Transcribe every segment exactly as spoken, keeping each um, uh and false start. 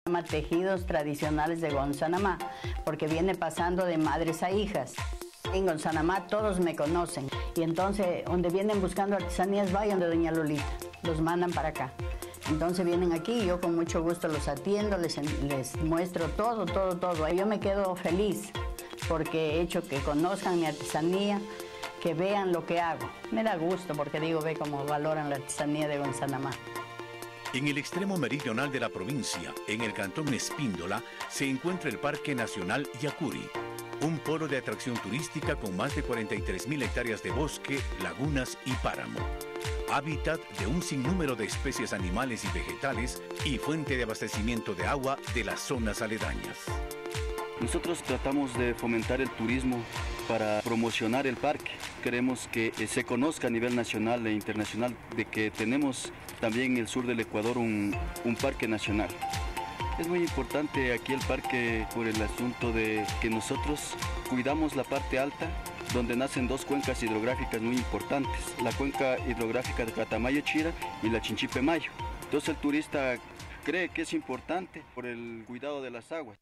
llama Tejidos Tradicionales de Gonzanamá, porque viene pasando de madres a hijas. En Gonzanamá todos me conocen y entonces donde vienen buscando artesanías vayan de doña Lolita, los mandan para acá. Entonces vienen aquí y yo con mucho gusto los atiendo, les, les muestro todo, todo, todo. Yo me quedo feliz porque he hecho que conozcan mi artesanía, que vean lo que hago. Me da gusto porque digo, ve cómo valoran la artesanía de Gonzanamá. En el extremo meridional de la provincia, en el cantón Espíndola, se encuentra el Parque Nacional Yacuri, un polo de atracción turística con más de cuarenta y tres mil hectáreas de bosque, lagunas y páramo. Hábitat de un sinnúmero de especies animales y vegetales y fuente de abastecimiento de agua de las zonas aledañas. Nosotros tratamos de fomentar el turismo para promocionar el parque. Queremos que se conozca a nivel nacional e internacional de que tenemos también en el sur del Ecuador un, un parque nacional. Es muy importante aquí el parque por el asunto de que nosotros cuidamos la parte alta, donde nacen dos cuencas hidrográficas muy importantes, la cuenca hidrográfica de Catamayo-Chira y la Chinchipe-Mayo. Entonces el turista cree que es importante por el cuidado de las aguas.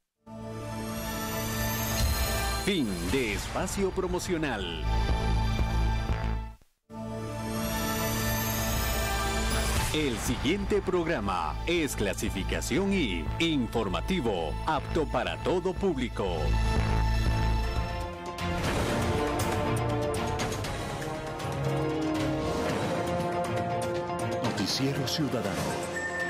Fin de espacio promocional. El siguiente programa es clasificación I, informativo, apto para todo público. Noticiero Ciudadano.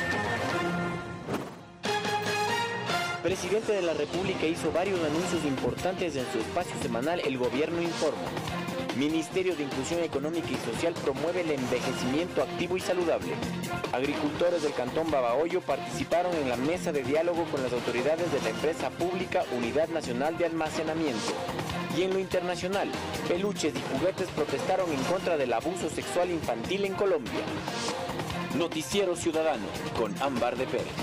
El presidente de la República hizo varios anuncios importantes en su espacio semanal El Gobierno Informa. Ministerio de Inclusión Económica y Social promueve el envejecimiento activo y saludable. Agricultores del Cantón Babahoyo participaron en la mesa de diálogo con las autoridades de la empresa pública Unidad Nacional de Almacenamiento. Y en lo internacional, peluches y juguetes protestaron en contra del abuso sexual infantil en Colombia. Noticiero Ciudadano con Ámbar de Pérez.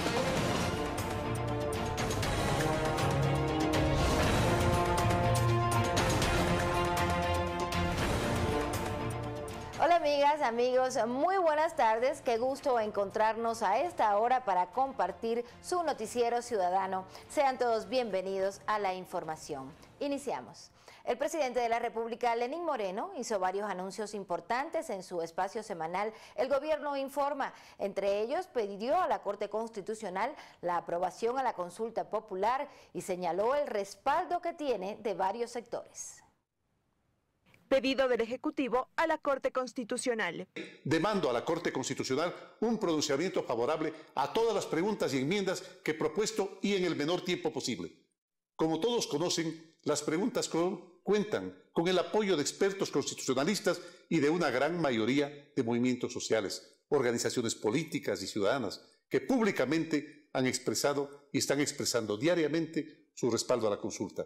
Hola amigas, amigos, muy buenas tardes, qué gusto encontrarnos a esta hora para compartir su noticiero ciudadano. Sean todos bienvenidos a la información. Iniciamos. El presidente de la República, Lenín Moreno, hizo varios anuncios importantes en su espacio semanal El Gobierno Informa. Entre ellos, pidió a la Corte Constitucional la aprobación a la consulta popular y señaló el respaldo que tiene de varios sectores. Pedido del Ejecutivo a la Corte Constitucional. Demando a la Corte Constitucional un pronunciamiento favorable a todas las preguntas y enmiendas que he propuesto y en el menor tiempo posible. Como todos conocen, las preguntas cuentan con el apoyo de expertos constitucionalistas y de una gran mayoría de movimientos sociales, organizaciones políticas y ciudadanas que públicamente han expresado y están expresando diariamente su respaldo a la consulta.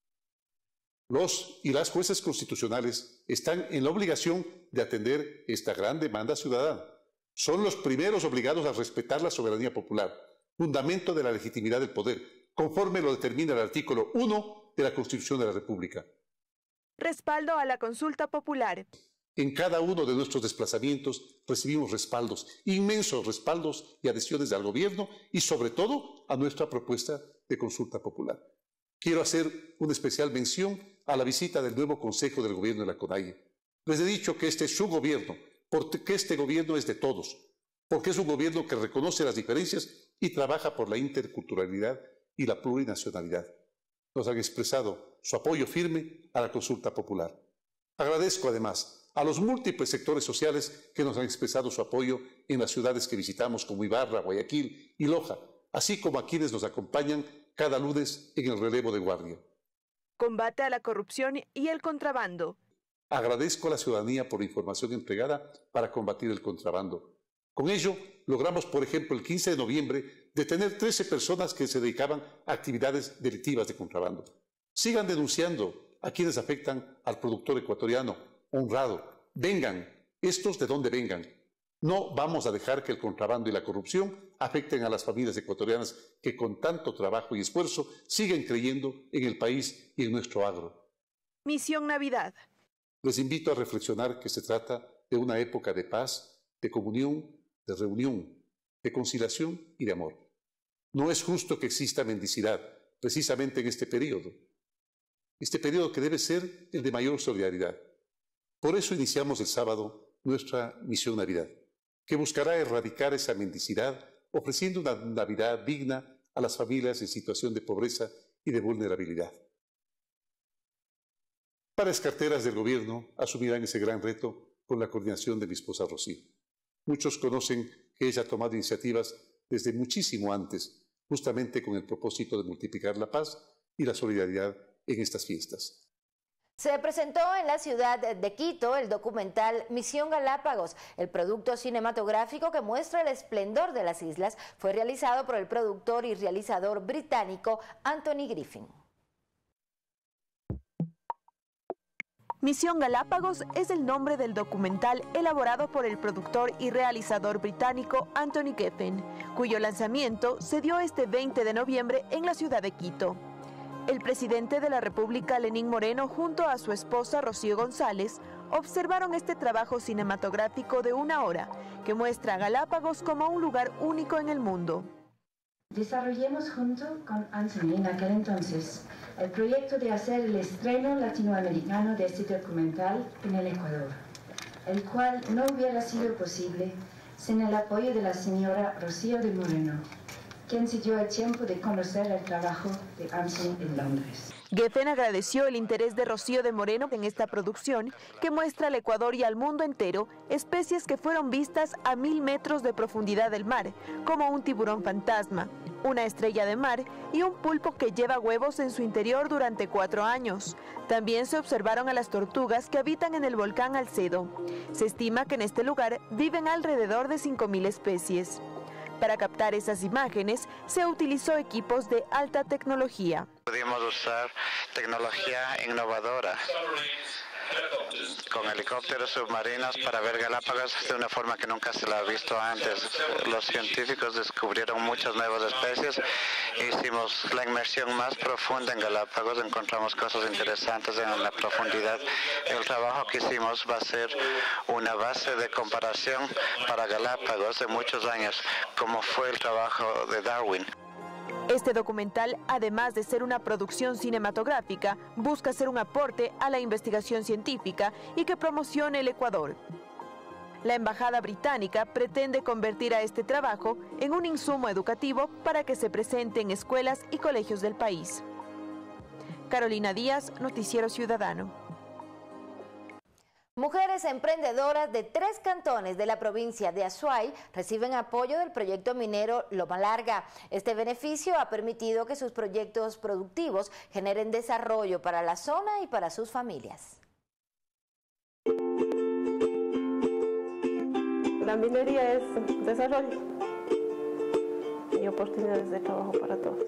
Los y las jueces constitucionales están en la obligación de atender esta gran demanda ciudadana. Son los primeros obligados a respetar la soberanía popular, fundamento de la legitimidad del poder, conforme lo determina el artículo uno de la Constitución de la República. Respaldo a la consulta popular. En cada uno de nuestros desplazamientos recibimos respaldos, inmensos respaldos y adhesiones al gobierno y sobre todo a nuestra propuesta de consulta popular. Quiero hacer una especial mención a la visita del nuevo Consejo del Gobierno de la CONAIE. Les he dicho que este es su gobierno, porque este gobierno es de todos, porque es un gobierno que reconoce las diferencias y trabaja por la interculturalidad y la plurinacionalidad. Nos han expresado su apoyo firme a la consulta popular. Agradezco además a los múltiples sectores sociales que nos han expresado su apoyo en las ciudades que visitamos como Ibarra, Guayaquil y Loja, así como a quienes nos acompañan cada lunes en el relevo de guardia. Combate a la corrupción y el contrabando. Agradezco a la ciudadanía por la información entregada para combatir el contrabando. Con ello, logramos, por ejemplo, el quince de noviembre, detener trece personas que se dedicaban a actividades delictivas de contrabando. Sigan denunciando a quienes afectan al productor ecuatoriano, honrado. Vengan, estos de donde vengan. No vamos a dejar que el contrabando y la corrupción afecten a las familias ecuatorianas que con tanto trabajo y esfuerzo siguen creyendo en el país y en nuestro agro. Misión Navidad. Les invito a reflexionar que se trata de una época de paz, de comunión, de reunión, de conciliación y de amor. No es justo que exista mendicidad, precisamente en este periodo. Este periodo que debe ser el de mayor solidaridad. Por eso iniciamos el sábado nuestra Misión Navidad, que buscará erradicar esa mendicidad, ofreciendo una Navidad digna a las familias en situación de pobreza y de vulnerabilidad. Varias carteras del gobierno asumirán ese gran reto con la coordinación de mi esposa Rocío. Muchos conocen que ella ha tomado iniciativas desde muchísimo antes, justamente con el propósito de multiplicar la paz y la solidaridad en estas fiestas. Se presentó en la ciudad de Quito el documental Misión Galápagos. El producto cinematográfico que muestra el esplendor de las islas fue realizado por el productor y realizador británico Anthony Griffin. Misión Galápagos es el nombre del documental elaborado por el productor y realizador británico Anthony Griffin, cuyo lanzamiento se dio este veinte de noviembre en la ciudad de Quito. El presidente de la República, Lenín Moreno, junto a su esposa Rocío González, observaron este trabajo cinematográfico de una hora que muestra a Galápagos como un lugar único en el mundo. Desarrollemos junto con Anthony en aquel entonces el proyecto de hacer el estreno latinoamericano de este documental en el Ecuador, el cual no hubiera sido posible sin el apoyo de la señora Rocío de Moreno, quien se dio el tiempo de conocer el trabajo de Anthony en Londres. Geffen agradeció el interés de Rocío de Moreno en esta producción que muestra al Ecuador y al mundo entero especies que fueron vistas a mil metros de profundidad del mar, como un tiburón fantasma, una estrella de mar y un pulpo que lleva huevos en su interior durante cuatro años. También se observaron a las tortugas que habitan en el volcán Alcedo. Se estima que en este lugar viven alrededor de cinco mil especies. Para captar esas imágenes, se utilizó equipos de alta tecnología. Pudimos usar tecnología innovadora con helicópteros submarinos para ver Galápagos de una forma que nunca se la ha visto antes. Los científicos descubrieron muchas nuevas especies. Hicimos la inmersión más profunda en Galápagos, encontramos cosas interesantes en la profundidad. El trabajo que hicimos va a ser una base de comparación para Galápagos de muchos años, como fue el trabajo de Darwin. Este documental, además de ser una producción cinematográfica, busca ser un aporte a la investigación científica y que promocione el Ecuador. La Embajada Británica pretende convertir a este trabajo en un insumo educativo para que se presente en escuelas y colegios del país. Carolina Díaz, Noticiero Ciudadano. Mujeres emprendedoras de tres cantones de la provincia de Azuay reciben apoyo del proyecto minero Loma Larga. Este beneficio ha permitido que sus proyectos productivos generen desarrollo para la zona y para sus familias. La minería es desarrollo y oportunidades de trabajo para todos.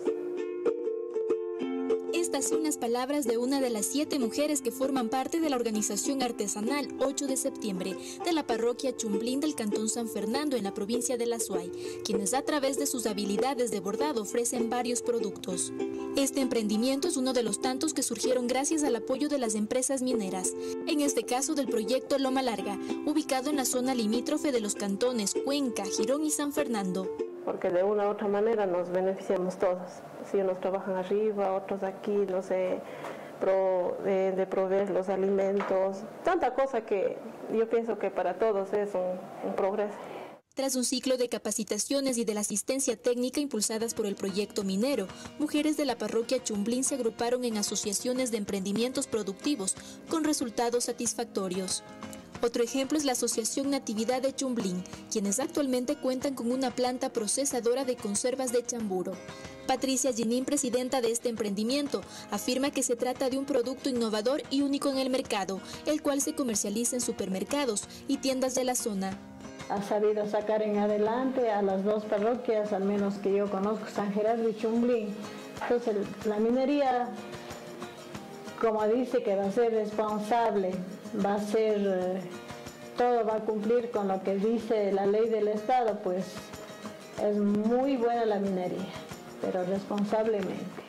Estas son las palabras de una de las siete mujeres que forman parte de la organización artesanal ocho de septiembre de la parroquia Chumblín del Cantón San Fernando en la provincia de La Azuay, quienes a través de sus habilidades de bordado ofrecen varios productos. Este emprendimiento es uno de los tantos que surgieron gracias al apoyo de las empresas mineras, en este caso del proyecto Loma Larga, ubicado en la zona limítrofe de los cantones Cuenca, Girón y San Fernando. Porque de una u otra manera nos beneficiamos todos. Si unos trabajan arriba, otros aquí, no sé, pro, de, de proveer los alimentos, tanta cosa que yo pienso que para todos es un, un progreso. Tras un ciclo de capacitaciones y de la asistencia técnica impulsadas por el proyecto minero, mujeres de la parroquia Chumblín se agruparon en asociaciones de emprendimientos productivos con resultados satisfactorios. Otro ejemplo es la Asociación Natividad de Chumblín, quienes actualmente cuentan con una planta procesadora de conservas de chamburo. Patricia Ginín, presidenta de este emprendimiento, afirma que se trata de un producto innovador y único en el mercado, el cual se comercializa en supermercados y tiendas de la zona. Ha sabido sacar en adelante a las dos parroquias, al menos que yo conozco, San Gerardo y Chumblín. Entonces la minería, como dice que va a ser responsable, va a ser, eh, todo va a cumplir con lo que dice la ley del Estado, pues es muy buena la minería, pero responsablemente.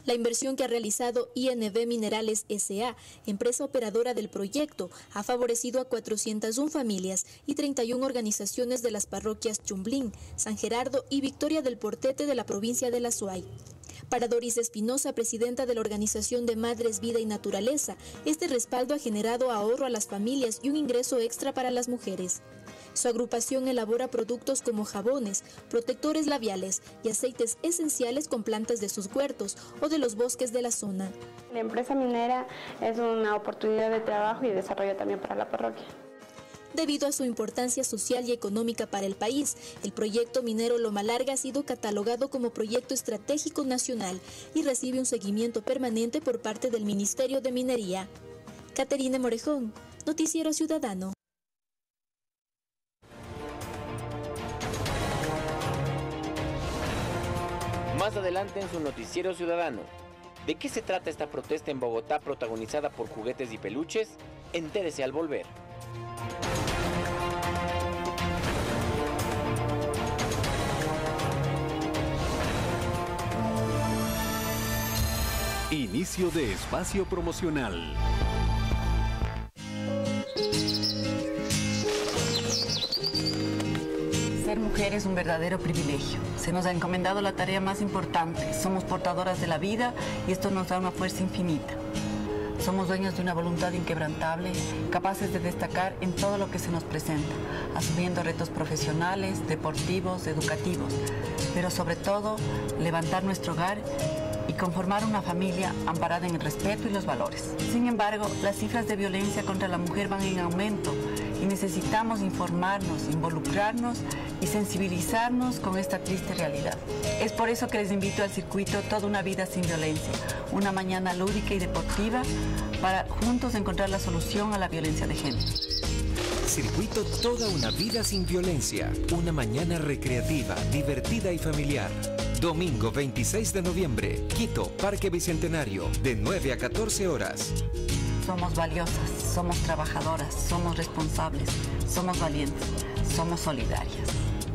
La inversión que ha realizado I N B Minerales S A, empresa operadora del proyecto, ha favorecido a cuatrocientas una familias y treinta y una organizaciones de las parroquias Chumblín, San Gerardo y Victoria del Portete de la provincia de La Suay. Para Doris Espinosa, presidenta de la Organización de Madres Vida y Naturaleza, este respaldo ha generado ahorro a las familias y un ingreso extra para las mujeres. Su agrupación elabora productos como jabones, protectores labiales y aceites esenciales con plantas de sus huertos o de los bosques de la zona. La empresa minera es una oportunidad de trabajo y desarrollo también para la parroquia. Debido a su importancia social y económica para el país, el proyecto minero Loma Larga ha sido catalogado como proyecto estratégico nacional y recibe un seguimiento permanente por parte del Ministerio de Minería. Caterina Morejón, Noticiero Ciudadano. Más adelante en su Noticiero Ciudadano. ¿De qué se trata esta protesta en Bogotá protagonizada por juguetes y peluches? Entérese al volver. Inicio de espacio promocional. Ser mujer es un verdadero privilegio. Se nos ha encomendado la tarea más importante. Somos portadoras de la vida y esto nos da una fuerza infinita. Somos dueñas de una voluntad inquebrantable, capaces de destacar en todo lo que se nos presenta, asumiendo retos profesionales, deportivos, educativos, pero sobre todo levantar nuestro hogar y conformar una familia amparada en el respeto y los valores. Sin embargo, las cifras de violencia contra la mujer van en aumento y necesitamos informarnos, involucrarnos y sensibilizarnos con esta triste realidad. Es por eso que les invito al circuito Toda una vida sin violencia, una mañana lúdica y deportiva para juntos encontrar la solución a la violencia de género. Circuito Toda una vida sin violencia, una mañana recreativa, divertida y familiar. Domingo veintiséis de noviembre, Quito, Parque Bicentenario, de nueve a catorce horas. Somos valiosas, somos trabajadoras, somos responsables, somos valientes, somos solidarias.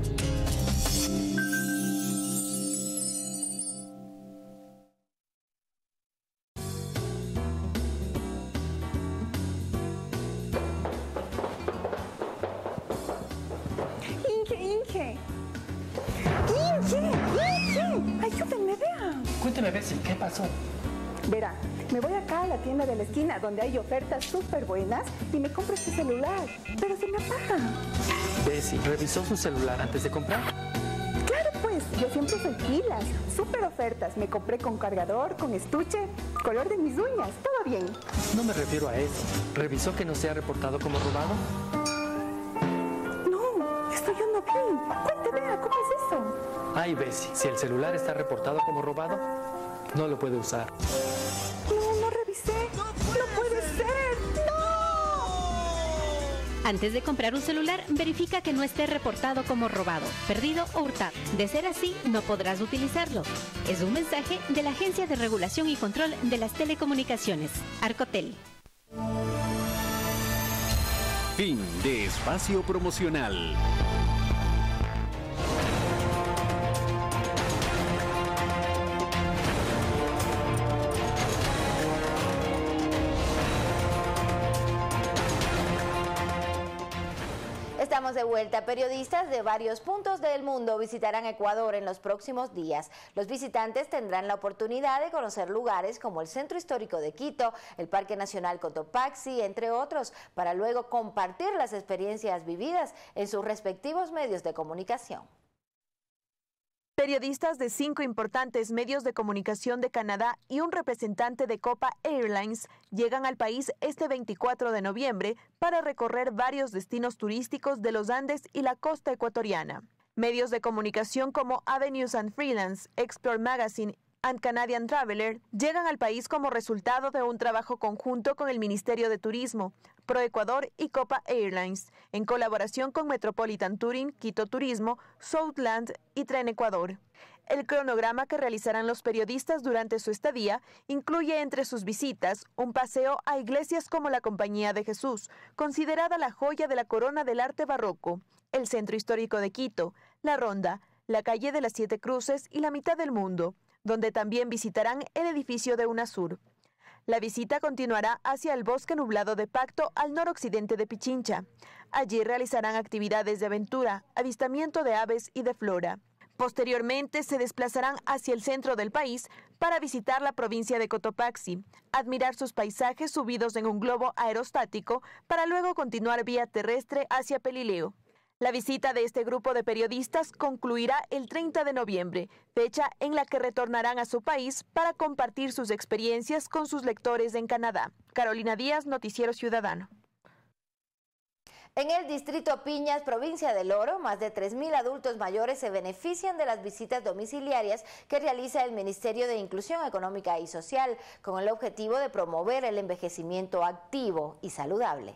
Inge, Inge. Inge, Inge. Ayúdenme, vean. Cuénteme, Bessie, ¿qué pasó? Verá, me voy acá a la tienda de la esquina donde hay ofertas súper buenas y me compro este celular, pero se me apaga. Bessie, ¿revisó su celular antes de comprar? Claro pues, yo siempre soy pilas, súper ofertas. Me compré con cargador, con estuche, color de mis uñas, todo bien. No me refiero a eso. ¿Revisó que no se ha reportado como robado? No, esto yo no vi. Cuente, vea, ¿cómo es eso? Ay, Bessie, si el celular está reportado como robado, no lo puede usar. No, no revisé. No puede ser. ¡No! Antes de comprar un celular, verifica que no esté reportado como robado, perdido o hurtado. De ser así, no podrás utilizarlo. Es un mensaje de la Agencia de Regulación y Control de las Telecomunicaciones, Arcotel. Fin de espacio promocional. Estamos de vuelta. Periodistas de varios puntos del mundo visitarán Ecuador en los próximos días. Los visitantes tendrán la oportunidad de conocer lugares como el Centro Histórico de Quito, el Parque Nacional Cotopaxi, entre otros, para luego compartir las experiencias vividas en sus respectivos medios de comunicación. Periodistas de cinco importantes medios de comunicación de Canadá y un representante de Copa Airlines llegan al país este veinticuatro de noviembre para recorrer varios destinos turísticos de los Andes y la costa ecuatoriana. Medios de comunicación como Avenues and Freelance, Explore Magazine and Canadian Traveler llegan al país como resultado de un trabajo conjunto con el Ministerio de Turismo, ProEcuador y Copa Airlines, en colaboración con Metropolitan Touring, Quito Turismo, Southland y Tren Ecuador. El cronograma que realizarán los periodistas durante su estadía incluye entre sus visitas un paseo a iglesias como la Compañía de Jesús, considerada la joya de la corona del arte barroco, el Centro Histórico de Quito, la Ronda, la Calle de las Siete Cruces y la Mitad del Mundo, donde también visitarán el edificio de UNASUR. La visita continuará hacia el bosque nublado de Pacto al noroccidente de Pichincha. Allí realizarán actividades de aventura, avistamiento de aves y de flora. Posteriormente se desplazarán hacia el centro del país para visitar la provincia de Cotopaxi, admirar sus paisajes subidos en un globo aerostático para luego continuar vía terrestre hacia Pelileo. La visita de este grupo de periodistas concluirá el treinta de noviembre, fecha en la que retornarán a su país para compartir sus experiencias con sus lectores en Canadá. Carolina Díaz, Noticiero Ciudadano. En el distrito Piñas, provincia del Oro, más de tres mil adultos mayores se benefician de las visitas domiciliarias que realiza el Ministerio de Inclusión Económica y Social, con el objetivo de promover el envejecimiento activo y saludable.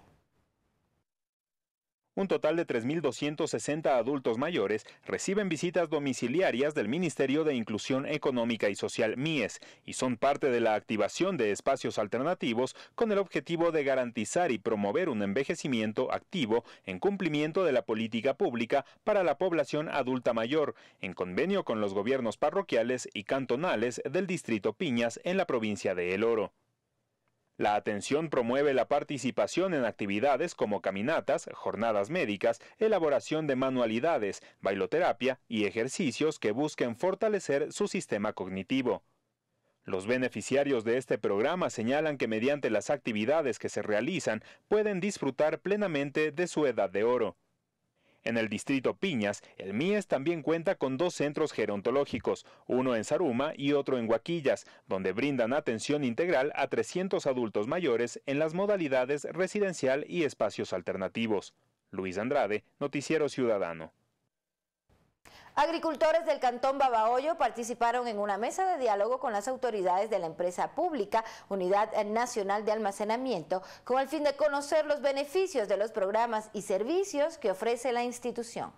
Un total de tres mil doscientos sesenta adultos mayores reciben visitas domiciliarias del Ministerio de Inclusión Económica y Social M I E S y son parte de la activación de espacios alternativos con el objetivo de garantizar y promover un envejecimiento activo en cumplimiento de la política pública para la población adulta mayor, en convenio con los gobiernos parroquiales y cantonales del distrito Piñas en la provincia de El Oro. La atención promueve la participación en actividades como caminatas, jornadas médicas, elaboración de manualidades, bailoterapia y ejercicios que busquen fortalecer su sistema cognitivo. Los beneficiarios de este programa señalan que mediante las actividades que se realizan pueden disfrutar plenamente de su edad de oro. En el distrito Piñas, el M I E S también cuenta con dos centros gerontológicos, uno en Zaruma y otro en Huaquillas, donde brindan atención integral a trescientos adultos mayores en las modalidades residencial y espacios alternativos. Luis Andrade, Noticiero Ciudadano. Agricultores del Cantón Babahoyo participaron en una mesa de diálogo con las autoridades de la empresa pública Unidad Nacional de Almacenamiento con el fin de conocer los beneficios de los programas y servicios que ofrece la institución.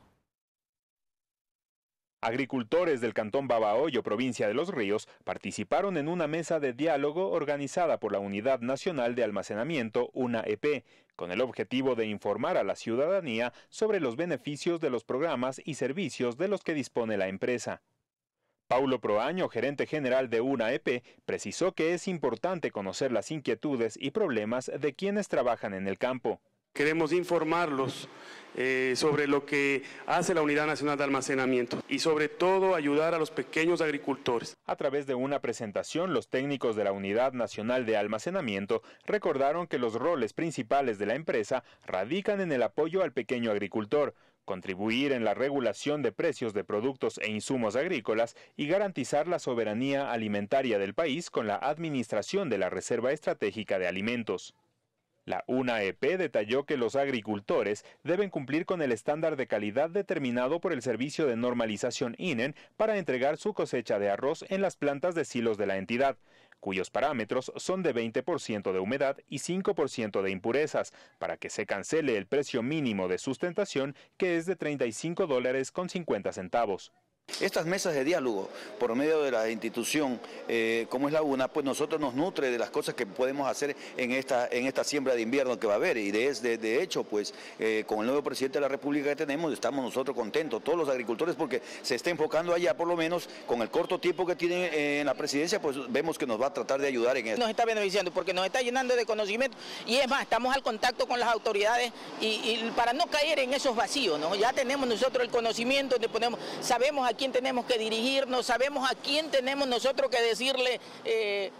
Agricultores del Cantón Babahoyo, provincia de Los Ríos, participaron en una mesa de diálogo organizada por la Unidad Nacional de Almacenamiento, UNA E P, con el objetivo de informar a la ciudadanía sobre los beneficios de los programas y servicios de los que dispone la empresa. Paulo Proaño, gerente general de UNA E P, precisó que es importante conocer las inquietudes y problemas de quienes trabajan en el campo. Queremos informarlos eh, sobre lo que hace la Unidad Nacional de Almacenamiento y sobre todo ayudar a los pequeños agricultores. A través de una presentación, los técnicos de la Unidad Nacional de Almacenamiento recordaron que los roles principales de la empresa radican en el apoyo al pequeño agricultor, contribuir en la regulación de precios de productos e insumos agrícolas y garantizar la soberanía alimentaria del país con la administración de la Reserva Estratégica de Alimentos. La UNA E P detalló que los agricultores deben cumplir con el estándar de calidad determinado por el Servicio de Normalización I N E para entregar su cosecha de arroz en las plantas de silos de la entidad, cuyos parámetros son de veinte por ciento de humedad y cinco por ciento de impurezas, para que se cancele el precio mínimo de sustentación, que es de treinta y cinco dólares con cincuenta centavos. Estas mesas de diálogo por medio de la institución eh, como es la UNA, pues nosotros nos nutre de las cosas que podemos hacer en esta, en esta siembra de invierno que va a haber y de, de, de hecho pues eh, con el nuevo presidente de la República que tenemos estamos nosotros contentos, todos los agricultores, porque se está enfocando allá, por lo menos con el corto tiempo que tiene eh, en la presidencia, pues vemos que nos va a tratar de ayudar en esto. Nos está beneficiando porque nos está llenando de conocimiento y es más, estamos al contacto con las autoridades y, y para no caer en esos vacíos, ¿no? Ya tenemos nosotros el conocimiento, donde ponemos, sabemos a quién tenemos que dirigirnos, sabemos a quién tenemos nosotros que decirle, eh,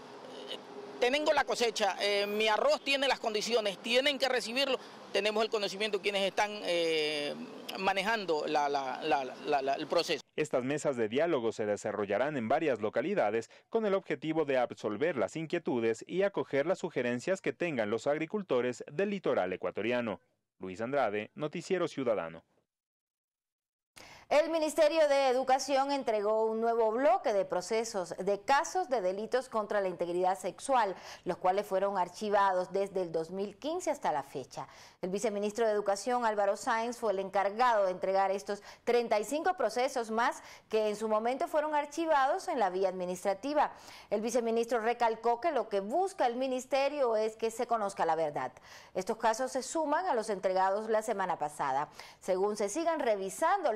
tengo la cosecha, eh, mi arroz tiene las condiciones, tienen que recibirlo, tenemos el conocimiento de quienes están eh, manejando la, la, la, la, la, el proceso. Estas mesas de diálogo se desarrollarán en varias localidades con el objetivo de absolver las inquietudes y acoger las sugerencias que tengan los agricultores del litoral ecuatoriano. Luis Andrade, Noticiero Ciudadano. El Ministerio de Educación entregó un nuevo bloque de procesos de casos de delitos contra la integridad sexual, los cuales fueron archivados desde el dos mil quince hasta la fecha. El viceministro de Educación, Álvaro Sáenz, fue el encargado de entregar estos treinta y cinco procesos más que en su momento fueron archivados en la vía administrativa. El viceministro recalcó que lo que busca el ministerio es que se conozca la verdad. Estos casos se suman a los entregados la semana pasada. Según se sigan revisando los procesos,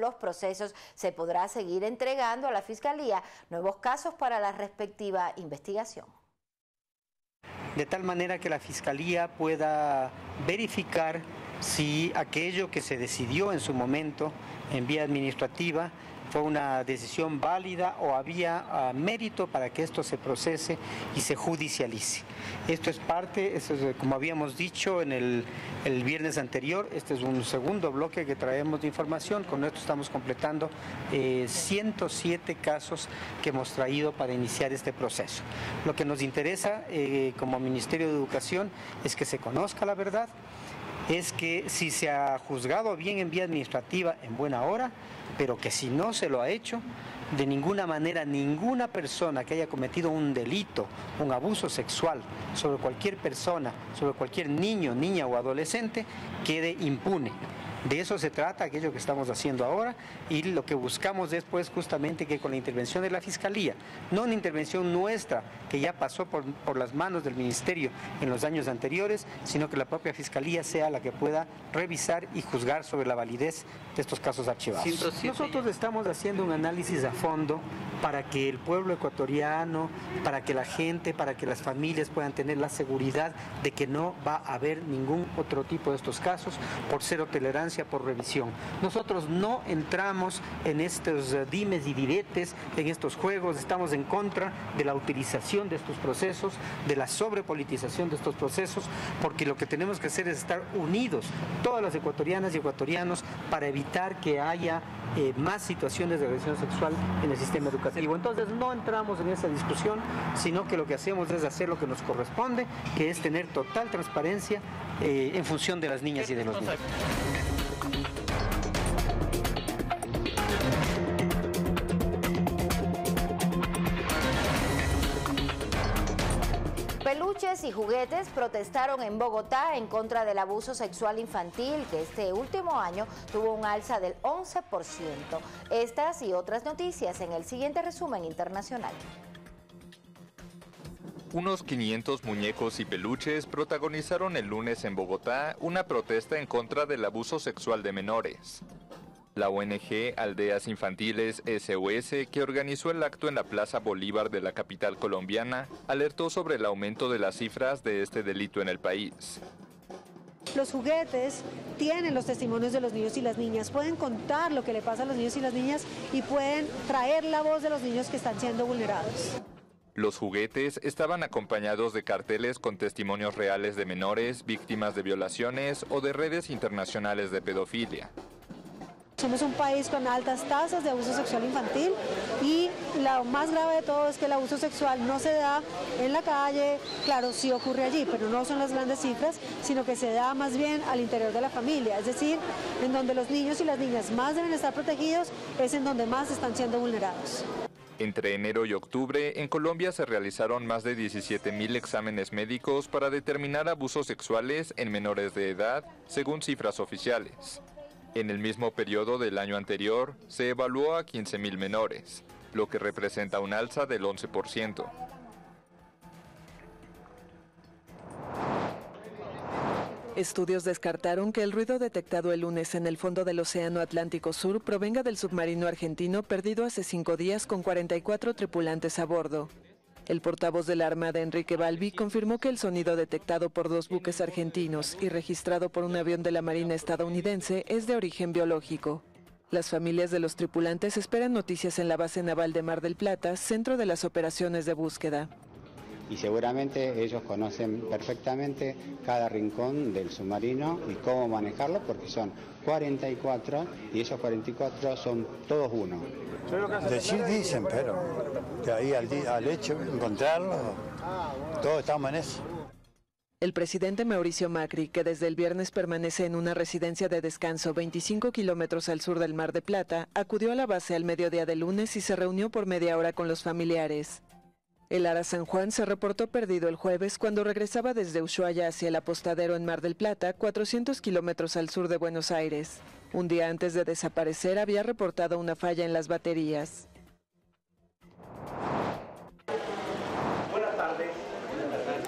procesos, se podrá seguir entregando a la Fiscalía nuevos casos para la respectiva investigación. De tal manera que la Fiscalía pueda verificar si aquello que se decidió en su momento en vía administrativa fue una decisión válida o había uh, mérito para que esto se procese y se judicialice. Esto es parte, esto es, como habíamos dicho en el, el viernes anterior, este es un segundo bloque que traemos de información. Con esto estamos completando eh, ciento siete casos que hemos traído para iniciar este proceso. Lo que nos interesa eh, como Ministerio de Educación es que se conozca la verdad, es que si se ha juzgado bien en vía administrativa, en buena hora, pero que si no se lo ha hecho, de ninguna manera ninguna persona que haya cometido un delito, un abuso sexual sobre cualquier persona, sobre cualquier niño, niña o adolescente, quede impune. De eso se trata aquello que estamos haciendo ahora, y lo que buscamos después justamente que con la intervención de la Fiscalía, no una intervención nuestra que ya pasó por, por las manos del Ministerio en los años anteriores, sino que la propia Fiscalía sea la que pueda revisar y juzgar sobre la validez de estos casos archivados. Nosotros estamos haciendo un análisis a fondo para que el pueblo ecuatoriano, para que la gente, para que las familias puedan tener la seguridad de que no va a haber ningún otro tipo de estos casos por cero tolerancia, por revisión. Nosotros no entramos en estos uh, dimes y diretes, en estos juegos, estamos en contra de la utilización de estos procesos, de la sobrepolitización de estos procesos, porque lo que tenemos que hacer es estar unidos, todas las ecuatorianas y ecuatorianos, para evitar que haya eh, más situaciones de agresión sexual en el sistema educativo. Entonces no entramos en esa discusión, sino que lo que hacemos es hacer lo que nos corresponde, que es tener total transparencia eh, en función de las niñas y de los niños. Peluches y juguetes protestaron en Bogotá en contra del abuso sexual infantil, que este último año tuvo un alza del once por ciento. Estas y otras noticias en el siguiente resumen internacional. Unos quinientos muñecos y peluches protagonizaron el lunes en Bogotá una protesta en contra del abuso sexual de menores. La O N G Aldeas Infantiles S O S, que organizó el acto en la Plaza Bolívar de la capital colombiana, alertó sobre el aumento de las cifras de este delito en el país. Los juguetes tienen los testimonios de los niños y las niñas, pueden contar lo que le pasa a los niños y las niñas y pueden traer la voz de los niños que están siendo vulnerados. Los juguetes estaban acompañados de carteles con testimonios reales de menores, víctimas de violaciones o de redes internacionales de pedofilia. Somos un país con altas tasas de abuso sexual infantil y lo más grave de todo es que el abuso sexual no se da en la calle, claro, sí ocurre allí, pero no son las grandes cifras, sino que se da más bien al interior de la familia, es decir, en donde los niños y las niñas más deben estar protegidos es en donde más están siendo vulnerados. Entre enero y octubre, en Colombia se realizaron más de diecisiete mil exámenes médicos para determinar abusos sexuales en menores de edad, según cifras oficiales. En el mismo periodo del año anterior, se evaluó a quince mil menores, lo que representa un alza del once por ciento. Estudios descartaron que el ruido detectado el lunes en el fondo del Océano Atlántico Sur provenga del submarino argentino perdido hace cinco días con cuarenta y cuatro tripulantes a bordo. El portavoz de la Armada, Enrique Balbi, confirmó que el sonido detectado por dos buques argentinos y registrado por un avión de la Marina estadounidense es de origen biológico. Las familias de los tripulantes esperan noticias en la base naval de Mar del Plata, centro de las operaciones de búsqueda. Y seguramente ellos conocen perfectamente cada rincón del submarino y cómo manejarlo, porque son cuarenta y cuatro y esos cuarenta y cuatro son todos uno. Decir dicen, pero de ahí al, al hecho, encontrarlo, todos estamos en eso. El presidente Mauricio Macri, que desde el viernes permanece en una residencia de descanso veinticinco kilómetros al sur del Mar de Plata, acudió a la base al mediodía del lunes y se reunió por media hora con los familiares. El Ara San Juan se reportó perdido el jueves cuando regresaba desde Ushuaia hacia el apostadero en Mar del Plata, cuatrocientos kilómetros al sur de Buenos Aires. Un día antes de desaparecer había reportado una falla en las baterías. Buenas tardes.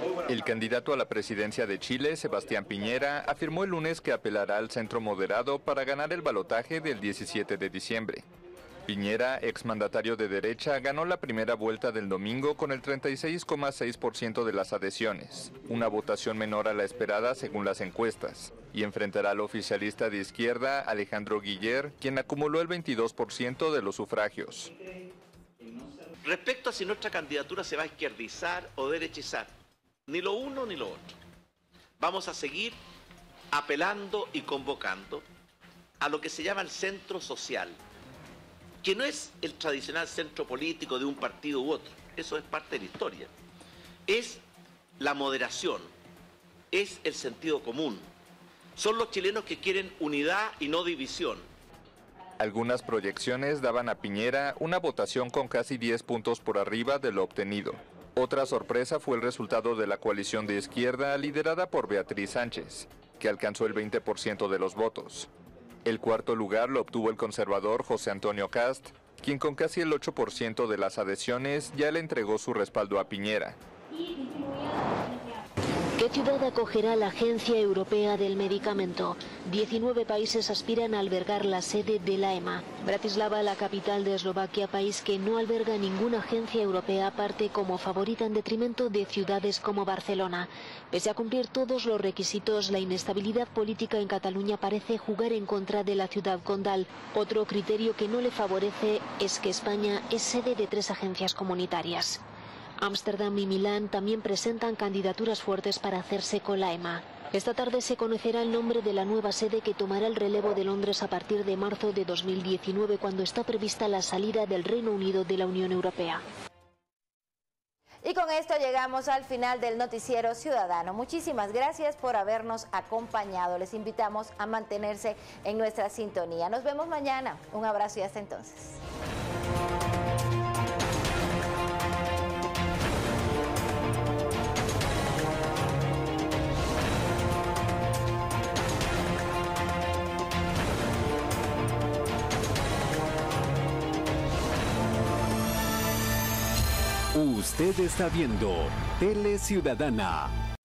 El candidato a la presidencia de Chile, Sebastián Piñera, afirmó el lunes que apelará al centro moderado para ganar el balotaje del diecisiete de diciembre. Piñera, exmandatario de derecha, ganó la primera vuelta del domingo con el treinta y seis coma seis por ciento de las adhesiones, una votación menor a la esperada según las encuestas, y enfrentará al oficialista de izquierda, Alejandro Guiller, quien acumuló el veintidós por ciento de los sufragios. Respecto a si nuestra candidatura se va a izquierdizar o derechizar, ni lo uno ni lo otro. Vamos a seguir apelando y convocando a lo que se llama el centro social, que no es el tradicional centro político de un partido u otro, eso es parte de la historia. Es la moderación, es el sentido común. Son los chilenos que quieren unidad y no división. Algunas proyecciones daban a Piñera una votación con casi diez puntos por arriba de lo obtenido. Otra sorpresa fue el resultado de la coalición de izquierda liderada por Beatriz Sánchez, que alcanzó el veinte por ciento de los votos. El cuarto lugar lo obtuvo el conservador José Antonio Kast, quien con casi el ocho por ciento de las adhesiones ya le entregó su respaldo a Piñera. ¿Qué ciudad acogerá la Agencia Europea del Medicamento? diecinueve países aspiran a albergar la sede de la E M A. Bratislava, la capital de Eslovaquia, país que no alberga ninguna agencia europea, parte como favorita en detrimento de ciudades como Barcelona. Pese a cumplir todos los requisitos, la inestabilidad política en Cataluña parece jugar en contra de la ciudad condal. Otro criterio que no le favorece es que España es sede de tres agencias comunitarias. Ámsterdam y Milán también presentan candidaturas fuertes para hacerse con la E M A. Esta tarde se conocerá el nombre de la nueva sede que tomará el relevo de Londres a partir de marzo de dos mil diecinueve, cuando está prevista la salida del Reino Unido de la Unión Europea. Y con esto llegamos al final del Noticiero Ciudadano. Muchísimas gracias por habernos acompañado. Les invitamos a mantenerse en nuestra sintonía. Nos vemos mañana. Un abrazo y hasta entonces. Usted está viendo Tele Ciudadana.